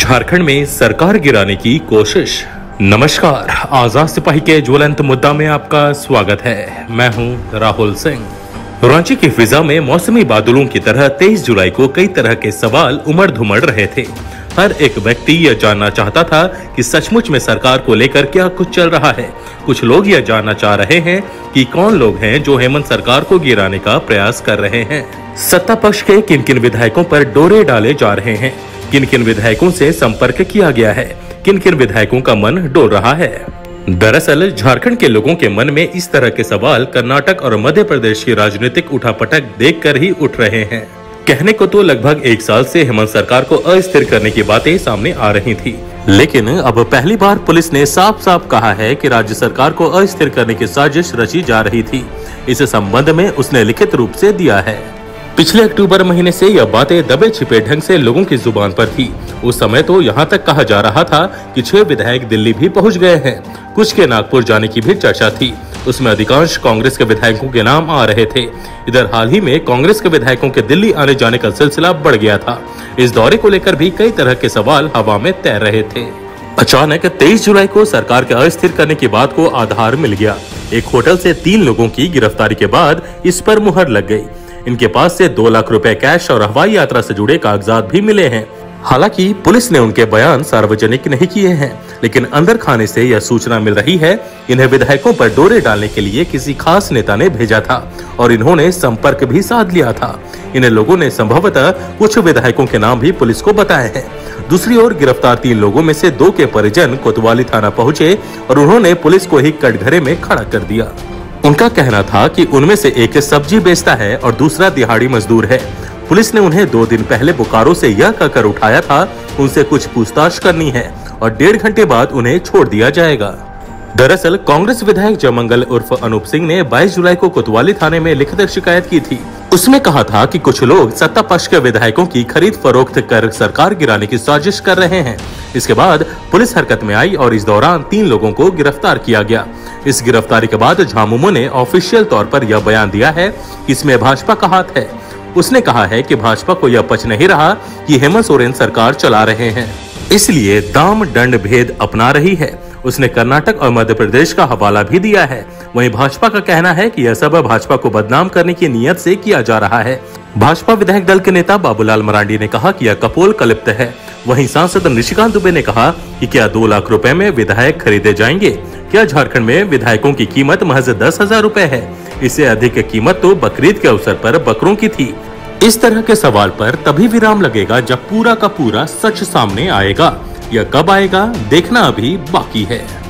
झारखंड में सरकार गिराने की कोशिश। नमस्कार, आजाद सिपाही के ज्वलंत मुद्दा में आपका स्वागत है। मैं हूं राहुल सिंह। रांची की फिजा में मौसमी बादलों की तरह 23 जुलाई को कई तरह के सवाल उमड़ धुमड़ रहे थे। हर एक व्यक्ति यह जानना चाहता था कि सचमुच में सरकार को लेकर क्या कुछ चल रहा है। कुछ लोग यह जानना चाह रहे हैं कि कौन लोग हैं जो हेमंत सरकार को गिराने का प्रयास कर रहे हैं। सत्ता पक्ष के किन किन विधायकों पर डोरे डाले जा रहे हैं, किन किन विधायकों से संपर्क किया गया है, किन किन विधायकों का मन डोल रहा है। दरअसल झारखंड के लोगों के मन में इस तरह के सवाल कर्नाटक और मध्य प्रदेश की राजनीतिक उठापटक देखकर ही उठ रहे हैं। कहने को तो लगभग एक साल से हेमंत सरकार को अस्थिर करने की बातें सामने आ रही थी, लेकिन अब पहली बार पुलिस ने साफ साफ कहा है कि राज्य सरकार को अस्थिर करने की साजिश रची जा रही थी। इस संबंध में उसने लिखित रूप से दिया है। पिछले अक्टूबर महीने से यह बातें दबे छिपे ढंग से लोगों की जुबान पर थी। उस समय तो यहाँ तक कहा जा रहा था कि 6 विधायक दिल्ली भी पहुँच गए हैं। कुछ के नागपुर जाने की भी चर्चा थी। उसमें अधिकांश कांग्रेस के विधायकों के नाम आ रहे थे। इधर हाल ही में कांग्रेस के विधायकों के दिल्ली आने जाने का सिलसिला बढ़ गया था। इस दौरे को लेकर भी कई तरह के सवाल हवा में तैर रहे थे। अचानक 23 जुलाई को सरकार के अस्थिर करने की बात को आधार मिल गया। एक होटल से 3 लोगों की गिरफ्तारी के बाद इस पर मुहर लग गई। इनके पास से 2 लाख रुपए कैश और हवाई यात्रा से जुड़े कागजात भी मिले हैं। हालांकि पुलिस ने उनके बयान सार्वजनिक नहीं किए हैं, लेकिन अंदर खाने से यह सूचना मिल रही है इन्हें विधायकों पर डोरे डालने के लिए किसी खास नेता ने भेजा था और इन्होंने संपर्क भी साध लिया था। इन लोगों ने संभवतः कुछ विधायकों के नाम भी पुलिस को बताए हैं। दूसरी ओर गिरफ्तार 3 लोगों में से 2 के परिजन कोतवाली थाना पहुंचे और उन्होंने पुलिस को ही कटघरे में खड़ा कर दिया। उनका कहना था कि उनमें से एक सब्जी बेचता है और दूसरा दिहाड़ी मजदूर है। पुलिस ने उन्हें 2 दिन पहले बोकारो से यह कहकर उठाया था उनसे कुछ पूछताछ करनी है और 1.5 घंटे बाद उन्हें छोड़ दिया जाएगा। दरअसल कांग्रेस विधायक जयमंगल उर्फ अनूप सिंह ने 22 जुलाई को कोतवाली थाने में लिखित शिकायत की थी। उसमें कहा था कि कुछ लोग सत्ता पक्ष के विधायकों की खरीद फरोख्त कर सरकार गिराने की साजिश कर रहे हैं। इसके बाद पुलिस हरकत में आई और इस दौरान 3 लोगों को गिरफ्तार किया गया। इस गिरफ्तारी के बाद झामुमो ने ऑफिशियल तौर पर यह बयान दिया है कि इसमें भाजपा का हाथ है। उसने कहा है कि भाजपा को यह पच नहीं रहा कि हेमंत सोरेन सरकार चला रहे हैं, इसलिए दाम दंड भेद अपना रही है। उसने कर्नाटक और मध्य प्रदेश का हवाला भी दिया है। वहीं भाजपा का कहना है कि यह सब भाजपा को बदनाम करने की नीयत से किया जा रहा है। भाजपा विधायक दल के नेता बाबूलाल मरांडी ने कहा कि यह कपोल कल्पित है। वहीं सांसद निशिकांत दुबे ने कहा कि क्या 2 लाख रुपए में विधायक खरीदे जाएंगे? क्या झारखंड में विधायकों की कीमत महज 10,000 रुपए है? इससे अधिक कीमत तो बकरीद के अवसर पर बकरों की थी। इस तरह के सवाल पर तभी विराम लगेगा जब पूरा का पूरा सच सामने आएगा। यह कब आएगा देखना अभी बाकी है।